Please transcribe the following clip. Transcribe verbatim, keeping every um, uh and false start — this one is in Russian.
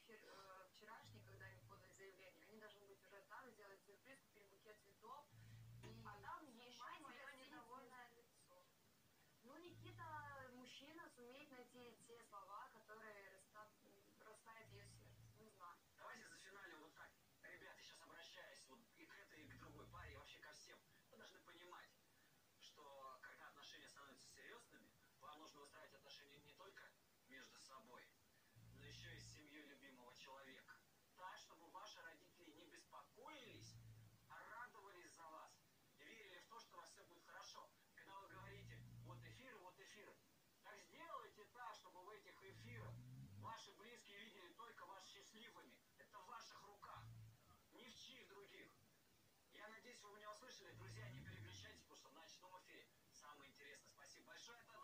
эфир э, вчерашний, когда они подали заявление, они должны быть уже там, сделать сюрприз, купить букет цветов. И а там еще мое недовольное лицо. Ну, Никита, мужчина, сумеет найти те слова, которые расстав... расставят ее сердце. Не знаю. Давайте зафиналим вот так. Ребята, сейчас обращаюсь вот и к этой, и к другой паре, и вообще ко всем. Вы должны понимать, что когда отношения становятся серьезными, вам нужно выстраивать отношения не только между собой, но еще и с семьей любимого человека. Так, чтобы ваши родители не беспокоились, а радовались за вас и верили в то, что у вас все будет хорошо. Когда вы говорите, вот эфиры, вот эфиры, так сделайте так, чтобы в этих эфирах ваши близкие видели только вас счастливыми. Это в ваших руках, ни в чьих других. Я надеюсь, вы меня услышали. Друзья, не переключайтесь, потому что в ночном эфире самое интересное. Спасибо большое.